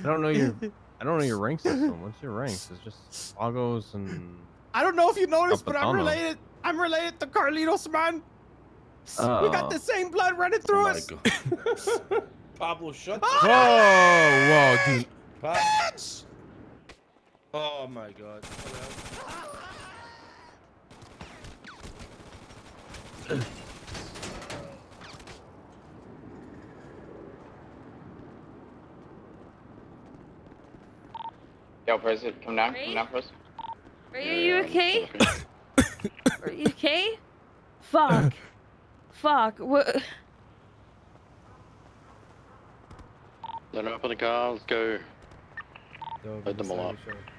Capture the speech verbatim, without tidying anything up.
don't know your. I don't know your rank system. What's your ranks? It's just Vagos and. I don't know if you noticed, but I'm Capitano. related. I'm related to Carlitos, man. Uh, we got the same blood running through Oh us. my God. Pablo, shut the Whoa, whoa, dude. Pa Bitch! Oh my God. Yo, President, come down. Ray? Come down, President. Ray, Yeah, are you yeah, okay? okay. Are you okay? Fuck. Fuck. What? Load up on the car. Let's go. Yo, Load them all up. Sure.